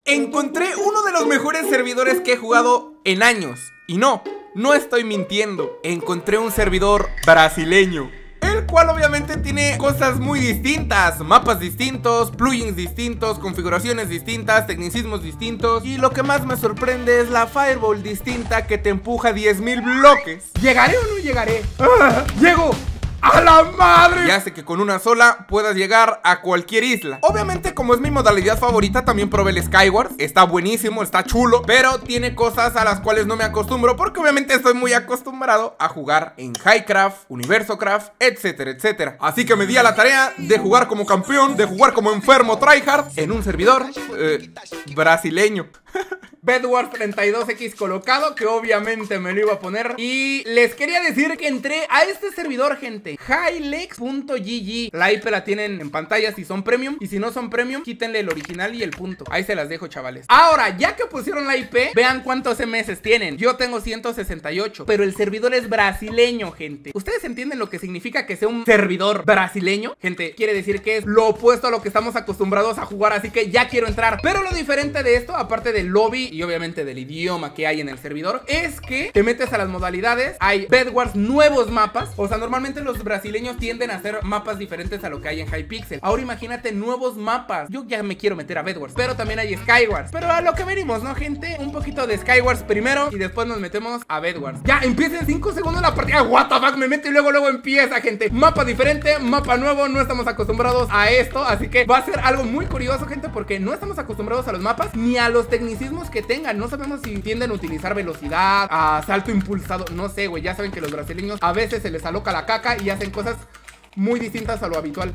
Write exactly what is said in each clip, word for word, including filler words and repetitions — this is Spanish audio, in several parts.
Encontré uno de los mejores servidores que he jugado en años. Y no, no estoy mintiendo. Encontré un servidor brasileño, el cual obviamente tiene cosas muy distintas, mapas distintos, plugins distintos, configuraciones distintas, tecnicismos distintos. Y lo que más me sorprende es la Fireball distinta que te empuja diez mil bloques. ¿Llegaré o no llegaré? ¡Ah! ¡Llego! ¡A la madre! Y hace que con una sola puedas llegar a cualquier isla. Obviamente, como es mi modalidad favorita, también probé el Skywars. Está buenísimo, está chulo, pero tiene cosas a las cuales no me acostumbro, porque obviamente estoy muy acostumbrado a jugar en Highcraft, Universocraft, etcétera, etcétera. Así que me di a la tarea de jugar como campeón, de jugar como enfermo tryhard en un servidor eh, brasileño. Bedwars treinta y dos equis colocado, que obviamente me lo iba a poner. Y les quería decir que entré a este servidor, gente, Highlex punto G G. La I P la tienen en pantalla si son premium, y si no son premium, quítenle el original y el punto. Ahí se las dejo, chavales. Ahora, ya que pusieron la I P, vean cuántos M S tienen. Yo tengo ciento sesenta y ocho, pero el servidor es brasileño, gente. ¿Ustedes entienden lo que significa que sea un servidor brasileño? Gente, quiere decir que es lo opuesto a lo que estamos acostumbrados a jugar, así que ya quiero entrar. Pero lo diferente de esto, aparte del lobby y obviamente del idioma que hay en el servidor, es que te metes a las modalidades. Hay Bedwars, nuevos mapas. O sea, normalmente los brasileños tienden a hacer mapas diferentes a lo que hay en Hypixel. Ahora imagínate nuevos mapas. Yo ya me quiero meter a Bedwars, pero también hay Skywars. Pero a lo que venimos, ¿no, gente? Un poquito de Skywars primero y después nos metemos a Bedwars. Ya, empieza en cinco segundos la partida. What the fuck, me meto y luego luego empieza, gente. Mapa diferente, mapa nuevo. No estamos acostumbrados a esto, así que va a ser algo muy curioso, gente, porque no estamos acostumbrados a los mapas ni a los tecnicismos que tengan. No sabemos si tienden a utilizar velocidad, a salto impulsado, no sé, güey. Ya saben que los brasileños a veces se les aloca la caca y hacen cosas muy distintas a lo habitual.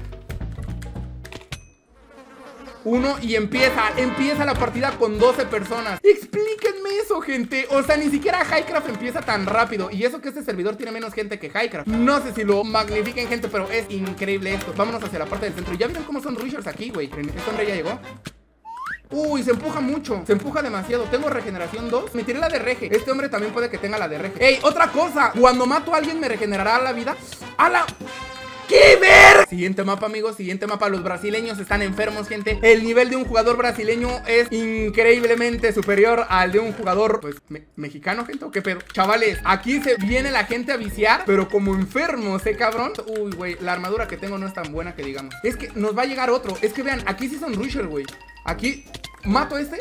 Uno y empieza, empieza la partida con doce personas. Explíquenme eso, gente. O sea, ni siquiera Highcraft empieza tan rápido. Y eso que este servidor tiene menos gente que Highcraft. No sé si lo magnifiquen, gente, pero es increíble esto. Vámonos hacia la parte del centro. ¿Ya vieron cómo son rushers aquí, güey? ¿Este hombre ya llegó? Uy, se empuja mucho, se empuja demasiado. Tengo regeneración dos, me tiré la de rege. Este hombre también puede que tenga la de rege. Ey, otra cosa, cuando mato a alguien me regenerará la vida. ¡A la... ¡qué ver! Siguiente mapa, amigos, siguiente mapa. Los brasileños están enfermos, gente. El nivel de un jugador brasileño es increíblemente superior al de un jugador, pues, me mexicano, gente, ¿o qué pedo? Chavales, aquí se viene la gente a viciar, pero como enfermos, ¿eh, cabrón? Uy, güey, la armadura que tengo no es tan buena que digamos. Es que nos va a llegar otro. Es que vean, aquí sí son rushers, güey. Aquí, mato a este.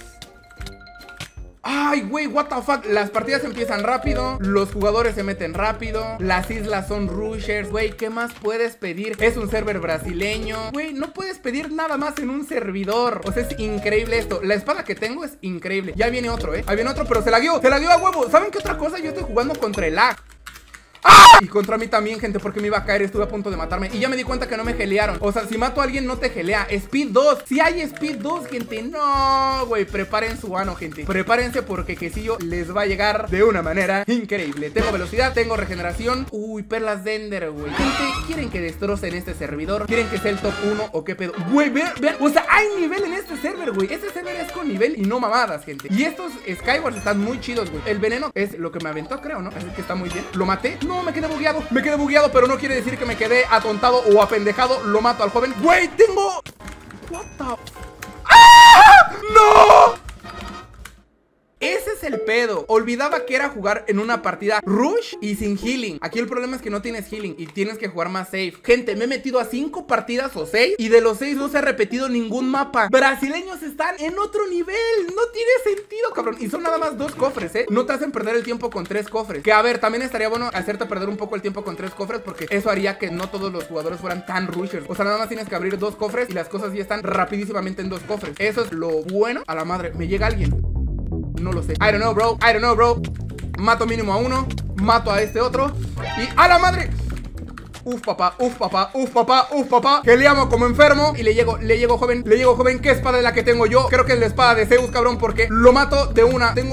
Ay, güey, what the fuck. Las partidas empiezan rápido, los jugadores se meten rápido, las islas son rushers. Güey, ¿qué más puedes pedir? Es un server brasileño. Güey, no puedes pedir nada más en un servidor. O sea, es increíble esto. La espada que tengo es increíble. Ya viene otro, eh, ahí viene otro, pero se la dio, se la dio a huevo. ¿Saben qué otra cosa? Yo estoy jugando contra el lag. ¡ah! Y contra mí también, gente, porque me iba a caer, estuve a punto de matarme. Y ya me di cuenta que no me gelearon. O sea, si mato a alguien no te gelea. Speed dos, si hay Speed dos, gente. No, güey, preparen su ano, gente. Prepárense porque quesillo les va a llegar de una manera increíble. Tengo velocidad, tengo regeneración. Uy, perlas de Ender, güey. Gente, ¿quieren que destrocen este servidor? ¿Quieren que sea el top uno o qué pedo? Güey, vean, vean, o sea, hay nivel en este server, güey. Este server es con nivel y no mamadas, gente. Y estos Skywars están muy chidos, güey. El veneno es lo que me aventó, creo, ¿no? Así que está muy bien. Lo maté. No, me quedé bugueado, me quedé bugueado, pero no quiere decir que me quedé atontado o apendejado. Lo mato al joven. Güey, tengo... What the... ¡ah! ¡No! Ese es el pedo. Olvidaba que era jugar en una partida rush y sin healing. Aquí el problema es que no tienes healing y tienes que jugar más safe. Gente, me he metido a cinco partidas o seis y de los seis no se ha repetido ningún mapa. Brasileños están en otro nivel. No tiene sentido, cabrón. Y son nada más dos cofres, eh. No te hacen perder el tiempo con tres cofres. Que a ver, también estaría bueno hacerte perder un poco el tiempo con tres cofres, porque eso haría que no todos los jugadores fueran tan rushers. O sea, nada más tienes que abrir dos cofres y las cosas ya están rapidísimamente en dos cofres. Eso es lo bueno. A la madre, me llega alguien. No lo sé. I don't know, bro. I don't know, bro. Mato mínimo a uno. Mato a este otro. Y ¡a la madre! Uf, papá, uf, papá, uf, papá, uf, papá. Que le amo como enfermo. Y le llego, le llego, joven. Le llego, joven. ¿Qué espada es la que tengo yo? Creo que es la espada de Zeus, cabrón, porque lo mato de una. Tengo todo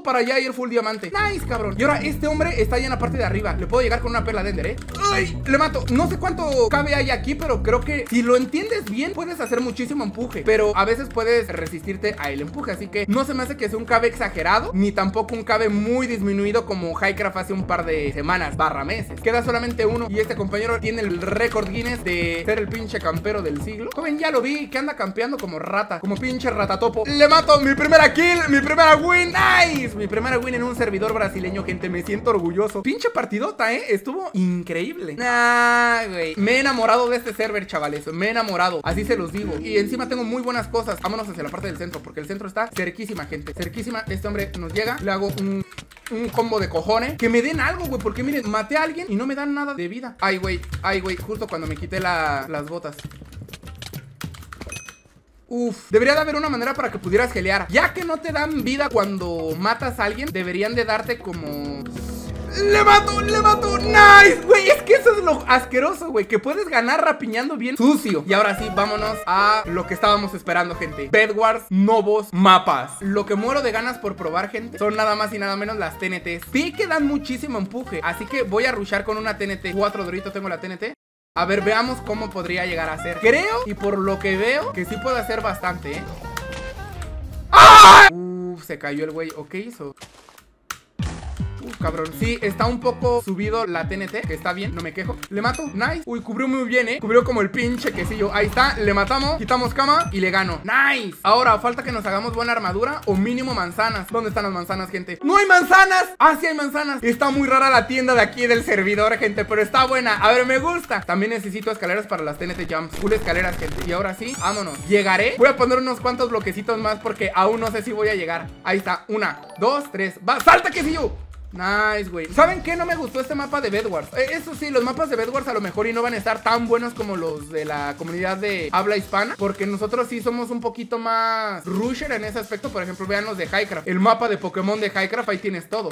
todo para allá ir full diamante. Nice, cabrón. Y ahora este hombre está ahí en la parte de arriba. Le puedo llegar con una perla de Ender, ¿eh? Ay, le mato. No sé cuánto cabe hay aquí, pero creo que si lo entiendes bien, puedes hacer muchísimo empuje. Pero a veces puedes resistirte a el empuje. Así que no se me hace que sea un cabe exagerado, ni tampoco un cabe muy disminuido como Highcraft hace un par de semanas, barra meses. Queda solamente uno y este compañero tiene el récord Guinness de ser el pinche campero del siglo. Joven, ya lo vi, que anda campeando como rata, como pinche ratatopo. Le mato, mi primera kill, mi primera win. Nice, mi primera win en un servidor brasileño, gente. Me siento orgulloso. Pinche partidota, eh, estuvo increíble. Nah, güey, me he enamorado de este server, chavales. Me he enamorado, así se los digo. Y encima tengo muy buenas cosas. Vámonos hacia la parte del centro, porque el centro está cerquísima, gente. Cerquísima, este hombre nos llega. Le hago un... un combo de cojones. Que me den algo, güey, porque miren, maté a alguien y no me dan nada de vida. Ay, güey, ay, güey, justo cuando me quité la, las botas. Uf, debería de haber una manera para que pudieras gelear. Ya que no te dan vida cuando matas a alguien, deberían de darte como... ¡Le mato! ¡Le mato! ¡Nice! Güey, es que eso es lo asqueroso, güey, que puedes ganar rapiñando bien sucio. Y ahora sí, vámonos a lo que estábamos esperando, gente. Bedwars, nuevos mapas. Lo que muero de ganas por probar, gente, son nada más y nada menos las T N Ts. Sí que dan muchísimo empuje, así que voy a rushar con una T N T. Cuatro doritos tengo la T N T. A ver, veamos cómo podría llegar a ser. Creo, y por lo que veo, que sí puede hacer bastante, ¿eh? ¡Ah! Uf, se cayó el güey. Ok, eso... Uf, cabrón, sí, está un poco subido la T N T, que está bien, no me quejo. Le mato, nice. Uy, cubrió muy bien, eh. Cubrió como el pinche quesillo. Ahí está, le matamos, quitamos cama y le gano. Nice. Ahora, falta que nos hagamos buena armadura o mínimo manzanas. ¿Dónde están las manzanas, gente? ¡No hay manzanas! ¡Ah, sí hay manzanas! Está muy rara la tienda de aquí del servidor, gente, pero está buena. A ver, me gusta. También necesito escaleras para las T N T Jumps. Full escaleras, gente. Y ahora sí, vámonos. Llegaré. Voy a poner unos cuantos bloquecitos más porque aún no sé si voy a llegar. Ahí está, una, dos, tres. ¡Va! ¡Salta, quesillo! Nice, güey. ¿Saben qué? No me gustó este mapa de Bedwars. eh, Eso sí, los mapas de Bedwars a lo mejor y no van a estar tan buenos como los de la comunidad de habla hispana, porque nosotros sí somos un poquito más rusher en ese aspecto. Por ejemplo, vean los de Highcraft. El mapa de Pokémon de Highcraft, ahí tienes todo.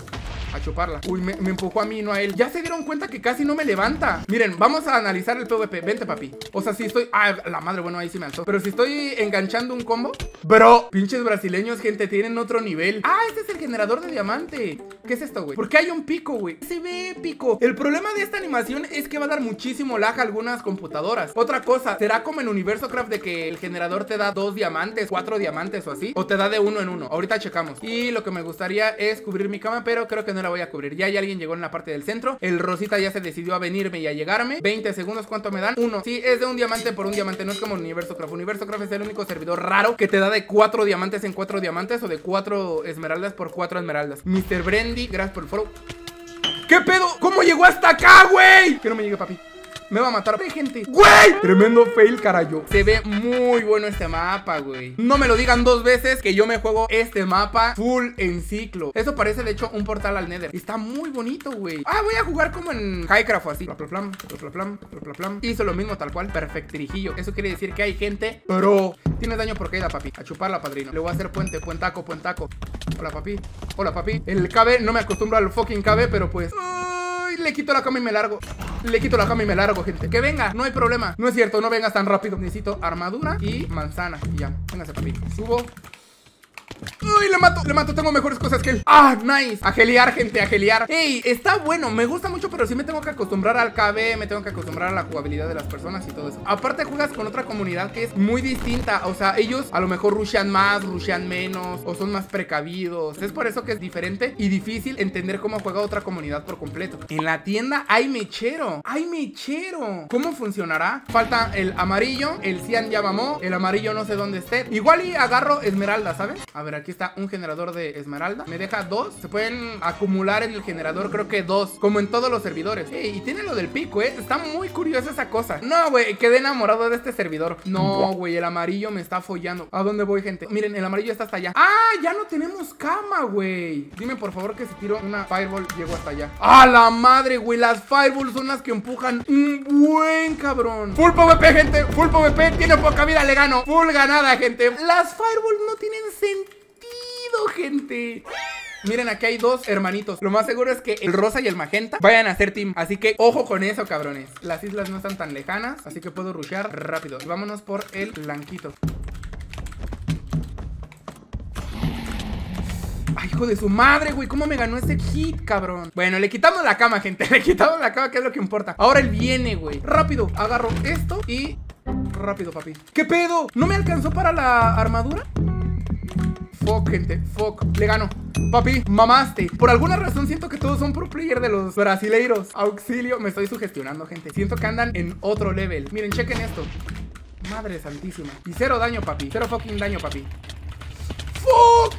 A chuparla. Uy, me, me empujó a mí, no a él. Ya se dieron cuenta que casi no me levanta. Miren, vamos a analizar el PvP. Vente, papi. O sea, si estoy... Ah, la madre, bueno, ahí sí me alzó. Pero si estoy enganchando un combo... Bro, pinches brasileños, gente, tienen otro nivel. Ah, este es el generador de diamante. ¿Qué es esto, güey? ¿Por qué hay un pico, güey? Se ve épico. El problema de esta animación es que va a dar muchísimo lag a algunas computadoras. Otra cosa, ¿será como en Universo Craft de que el generador te da dos diamantes, cuatro diamantes o así? ¿O te da de uno en uno? Ahorita checamos. Y lo que me gustaría es cubrir mi cama, pero creo que no la voy a cubrir. Ya hay alguien llegó en la parte del centro. El Rosita ya se decidió a venirme y a llegarme. veinte segundos, ¿cuánto me dan? Uno. Sí, es de un diamante por un diamante. No es como Universo Craft. Universo Craft es el único servidor raro que te da de cuatro diamantes en cuatro diamantes o de cuatro esmeraldas por cuatro esmeraldas. mister Brandy, gracias por el follow. ¿Qué pedo? ¿Cómo llegó hasta acá, güey? Que no me llegue, papi. Me va a matar. Ve, gente. ¡Güey! Tremendo fail, carayo. Se ve muy bueno este mapa, güey. No me lo digan dos veces que yo me juego este mapa full en ciclo. Eso parece, de hecho, un portal al Nether. Está muy bonito, güey. Ah, voy a jugar como en Highcraft o así. Plaplam, plaplam, plaplam. Hizo lo mismo tal cual. Perfectirijillo. Eso quiere decir que hay gente, pero tienes daño por caída, papi. A chuparla, padrino. Le voy a hacer puente, puentaco, puentaco. Hola, papi. Hola, papi. El K B, no me acostumbro al fucking K B, pero pues... Le quito la cama y me largo. Le quito la cama y me largo, gente. Que venga, no hay problema. No es cierto, no vengas tan rápido. Necesito armadura y manzana. Y ya, véngase, papi. Subo. Uy, le mato, le mato, tengo mejores cosas que él. Ah, nice, a gelear, gente, a gelear. Ey, está bueno, me gusta mucho, pero sí me tengo que acostumbrar al K B. Me tengo que acostumbrar a la jugabilidad de las personas y todo eso. Aparte juegas con otra comunidad que es muy distinta. O sea, ellos a lo mejor rushean más, rushean menos, o son más precavidos. Es por eso que es diferente y difícil entender cómo juega otra comunidad por completo. En la tienda hay mechero. Hay mechero. ¿Cómo funcionará? Falta el amarillo, el cian ya mamó. El amarillo no sé dónde esté. Igual y agarro esmeralda, ¿sabes? A ver, aquí está un generador de esmeralda. Me deja dos. Se pueden acumular en el generador, creo que dos, como en todos los servidores. Ey, y tiene lo del pico, eh. Está muy curiosa esa cosa. No, güey, quedé enamorado de este servidor. No, güey, el amarillo me está follando. ¿A dónde voy, gente? Miren, el amarillo está hasta allá. Ah, ya no tenemos cama, güey. Dime, por favor, que si tiro una fireball, llego hasta allá. ¡A la madre, güey! Las fireballs son las que empujan un buen cabrón. Full PvP, gente. Full PvP. Tiene poca vida, le gano. Full ganada, gente. Las fireballs no tienen sentido, gente. Miren, aquí hay dos hermanitos. Lo más seguro es que el rosa y el magenta vayan a hacer team. Así que ojo con eso, cabrones. Las islas no están tan lejanas, así que puedo rushear rápido. Y vámonos por el blanquito. Ay, Hijo de su madre, güey. ¿Cómo me ganó ese hit, cabrón? Bueno, le quitamos la cama, gente. Le quitamos la cama, que es lo que importa. Ahora él viene, güey. Rápido, agarro esto y... Rápido, papi. ¿Qué pedo? ¿No me alcanzó para la armadura? Fuck, gente, fuck. Le gano. Papi, mamaste. Por alguna razón siento que todos son pro player de los brasileiros. Auxilio, me estoy sugestionando, gente. Siento que andan en otro level. Miren, chequen esto. Madre santísima. Y cero daño, papi. Cero fucking daño, papi. Fuck.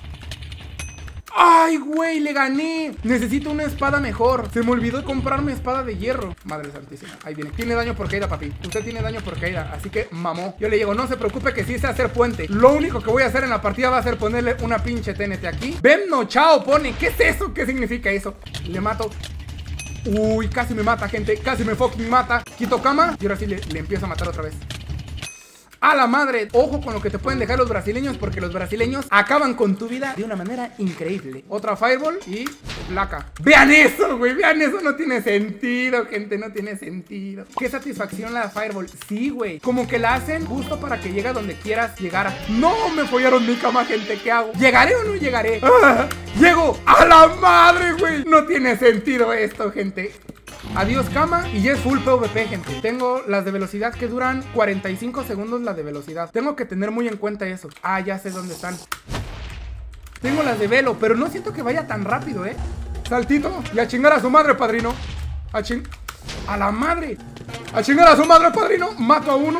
¡Ay, güey! ¡Le gané! Necesito una espada mejor. Se me olvidó comprarme espada de hierro. Madre santísima. Ahí viene. Tiene daño por caída, papi. Usted tiene daño por caída. Así que mamó. Yo le digo, no se preocupe que sí sé hacer puente. Lo único que voy a hacer en la partida va a ser ponerle una pinche T N T aquí. Ven, no, chao, pone. ¿Qué es eso? ¿Qué significa eso? Le mato. Uy, casi me mata, gente. Casi me fucking mata. Quito cama. Y ahora sí le, le empiezo a matar otra vez. ¡A la madre! Ojo con lo que te pueden dejar los brasileños, porque los brasileños acaban con tu vida de una manera increíble. Otra fireball y placa. ¡Vean eso, güey! ¡Vean eso! No tiene sentido, gente. No tiene sentido. ¡Qué satisfacción la fireball! Sí, güey. Como que la hacen justo para que llegue a donde quieras llegar. ¡No! Me follaron mi cama, gente. ¿Qué hago? ¿Llegaré o no llegaré? ¡Ah! ¡Llego! ¡A la madre, güey! No tiene sentido esto, gente. Adiós cama y ya es full PvP, gente. Tengo las de velocidad que duran cuarenta y cinco segundos la de velocidad. Tengo que tener muy en cuenta eso. Ah, ya sé dónde están. Tengo las de velo, pero no siento que vaya tan rápido, ¿eh? Saltito y a chingar a su madre, padrino. A ching... ¡A la madre! A chingar a su madre, padrino. Mato a uno.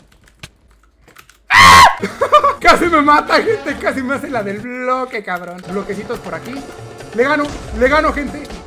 ¡Ah! Casi me mata, gente. Casi me hace la del bloque, cabrón. Bloquecitos por aquí. Le gano, le gano, gente.